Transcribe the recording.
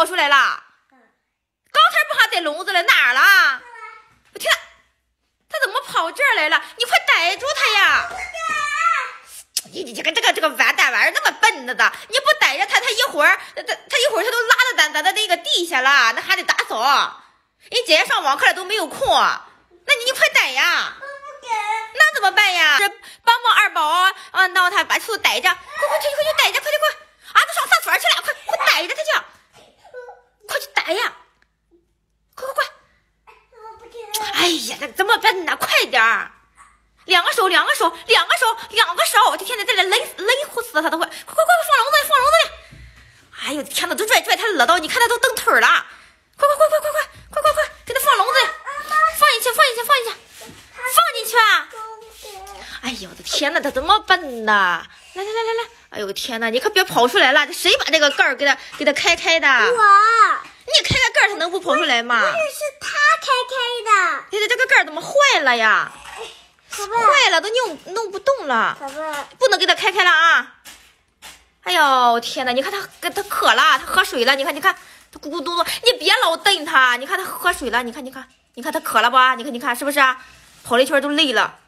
跑出来了？刚才不还在笼子里哪儿了？我天，他怎么跑这儿来了？你快逮住他呀！你这个完蛋玩意儿那么笨的，你不逮着他，他一会儿他都拉到咱的那个地下了，那还得打扫。人姐姐上网课了都没有空，那你快逮呀！那怎么办呀？这帮二宝啊，让他把兔逮着，快去逮着，快！啊，都上厕所去了，快逮着他去，快去逮呀！快！哎呀，那这么笨呢？快点儿！两个手！我的天哪，这里勒呼死他都会！快放笼子里！哎呦天哪，都拽他惹到，你看他都蹬腿了！快，给他放笼子里，放进去啊！哎呦我的天哪，他这么笨呐！来！哎呦天哪，你可别跑出来了！这谁把这个盖儿给他开的？ 我。 你开盖儿，他能不跑出来吗？ 不是他开的。 你的这个盖儿怎么坏了呀？坏了，都弄不动了。不能给他开了啊！哎呦天哪，你看他渴了，他喝水了，你看他咕咕咚咚，你别老瞪他，你看他喝水了，你看他渴了吧？你看是不是？跑了一圈都累了。